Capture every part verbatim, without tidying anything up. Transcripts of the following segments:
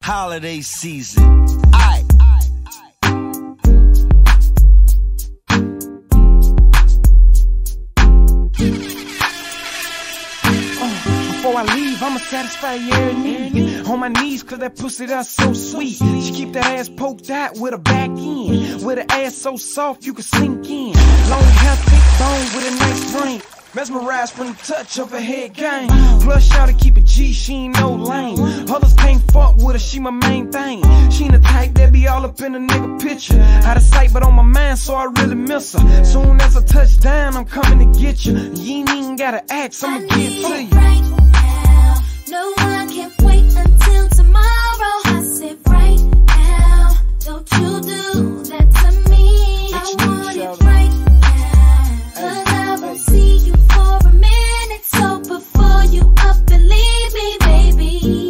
holiday season. Aight. Before I leave, I'ma satisfy your need. On my knees, cause that pussy that's so sweet. She keep that ass poked out with a back end. With her ass so soft you can sink in. Long hair, thick bone with a nice brain. Mesmerized from the touch of her head game. Plus y'all to keep it G, she ain't no lame. Others can't fuck with her, she my main thing. She ain't the type that be all up in a nigga picture. Out of sight but on my mind, so I really miss her. Soon as I touch down, I'm coming to get you. You ain't even gotta ask, I'ma get to you. Right now, no, I can't wait until tomorrow. I said right now, don't you do that to me. I want it right now, cause I won't see you for a minute. So before you up and leave me, baby,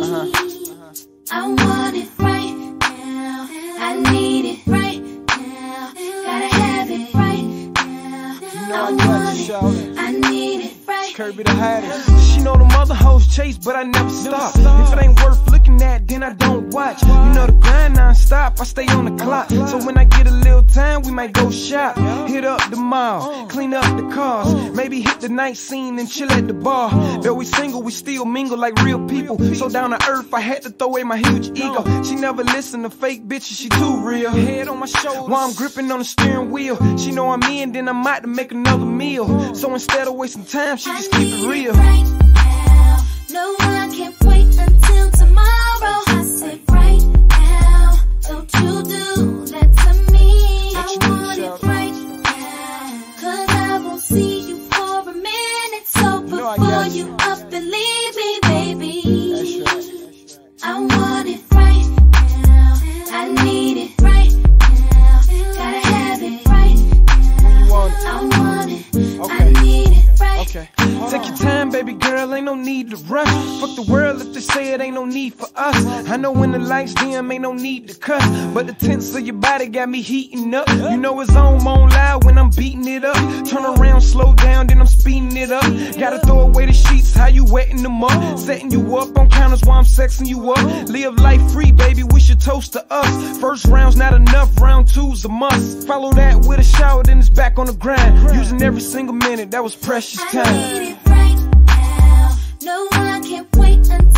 I want it right now. I need it right now. Gotta have it right now. I want it, I need it right. Kirby the hottest. She know them other hoes chase, but I never stop. If it ain't worth looking at, then I don't watch. You know the grind non-stop, I stay on the clock. So when I get a little time, we might go shop. Hit up the mall, clean up the cars. Maybe hit the night scene and chill at the bar. Though we single, we still mingle like real people. So down to earth, I had to throw away my huge ego. She never listen to fake bitches, she too real. Head on my shoulders while I'm gripping on the steering wheel. She know I'm in, then I'm out to make another meal. So instead of wasting time, she just keep it real. Right now, no, I can't wait until tomorrow. I said right now, don't you do that to me. I want it right now, cause I won't see you for a minute. So before you up and leave me, baby, I want it right now. I need it right now. Gotta have it right now. I want it, I need it right. Okay. Take your time, baby girl, ain't no need to rush. Fuck the world if they say it ain't no need for us. I know when the lights dim, ain't no need to cuss. But the tense of your body got me heating up. You know it's on, on loud when I'm beating it up. Turn around, slow down, then I'm speeding it up. Gotta throw away the sheets, how you wetting them up. Setting you up on counters while I'm sexing you up. Live life free, baby, we should toast to us. First round's not enough, round two's a must. Follow that with a shower, then it's back on the grind. Using every single minute, that was precious time. I need it right now. No, I can't wait until